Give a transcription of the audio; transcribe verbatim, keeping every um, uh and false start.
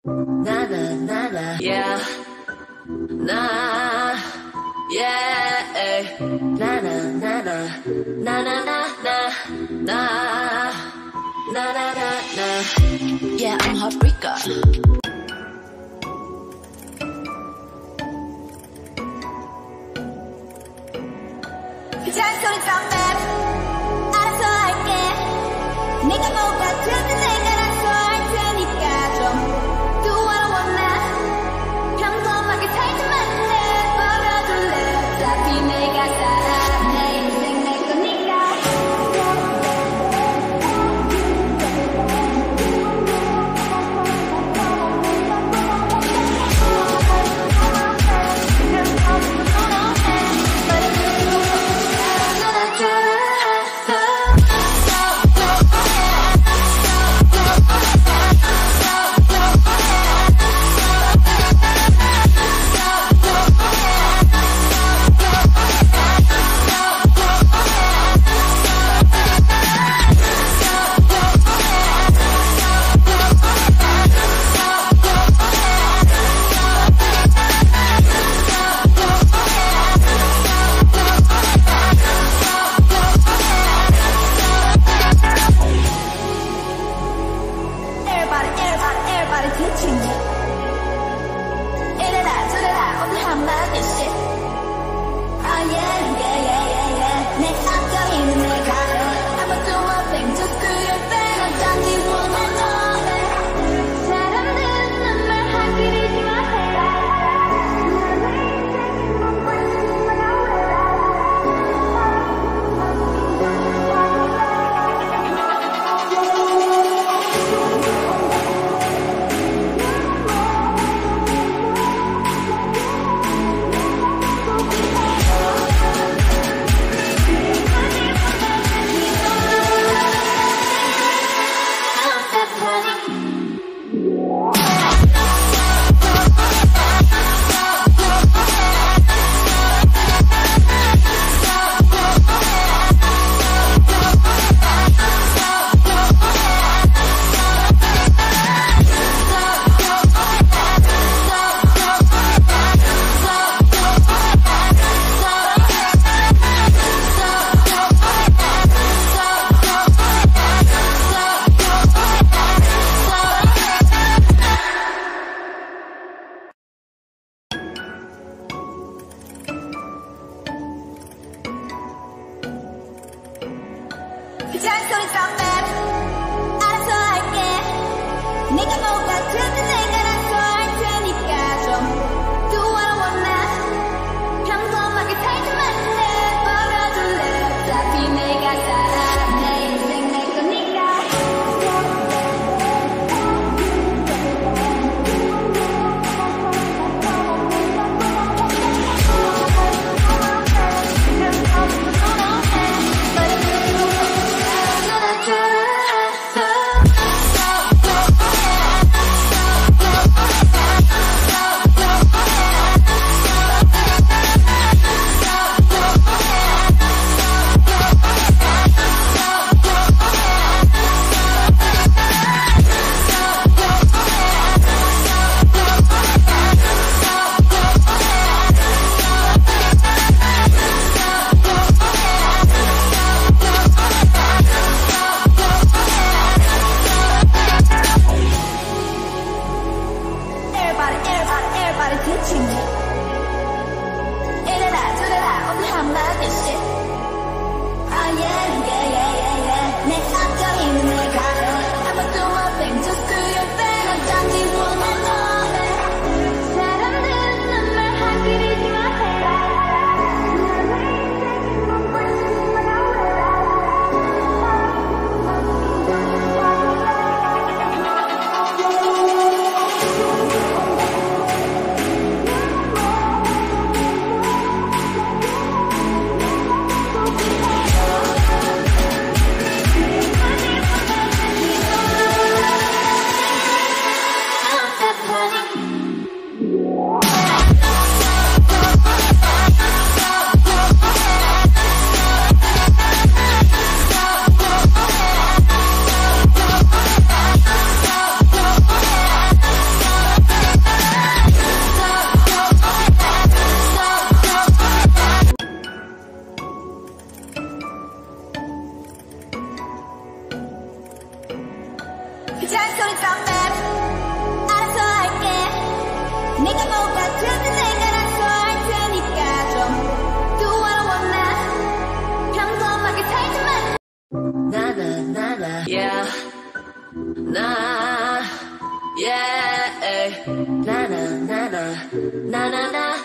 나나 나나 yeah 나 yeah 나나 나나 나나나나 나 나나나나 yeah I'm heartbreaker. 그 잔소리 좀 내. 알아서 할게. 내가 뭐 같은데 내가 알아서 할 테니까 좀 do what I wanna. 평범하게 살지만 내버려둘래. 어차피 내가 살아. 내 인생 내 거니까. 그 잔소리 좀 내. 알아서 할게. 내가 뭐 같은데 내가 알아서 할 테니까 좀 do what I wanna. 평범하게 살지만 내버려둘래. 어차피 내가 살아. 내 인생 내 거니까. 그 잔소리 좀 내. 알아서 할게. 내가 뭐가 되든 내가 알아서 할 테니까 좀 do what I wanna. 평범하게 살지만 나나 나나 yeah 나 yeah 나나 나나 나나나